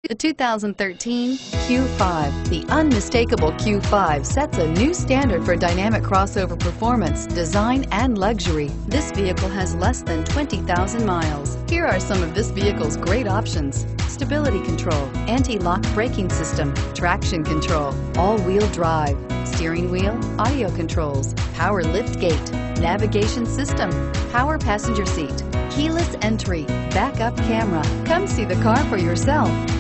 The 2013 Q5. The unmistakable Q5 sets a new standard for dynamic crossover performance, design, and luxury. This vehicle has less than 20,000 miles. Here are some of this vehicle's great options: stability control, anti-lock braking system, traction control, all-wheel drive, steering wheel audio controls, power lift gate, navigation system, power passenger seat, keyless entry, backup camera. Come see the car for yourself.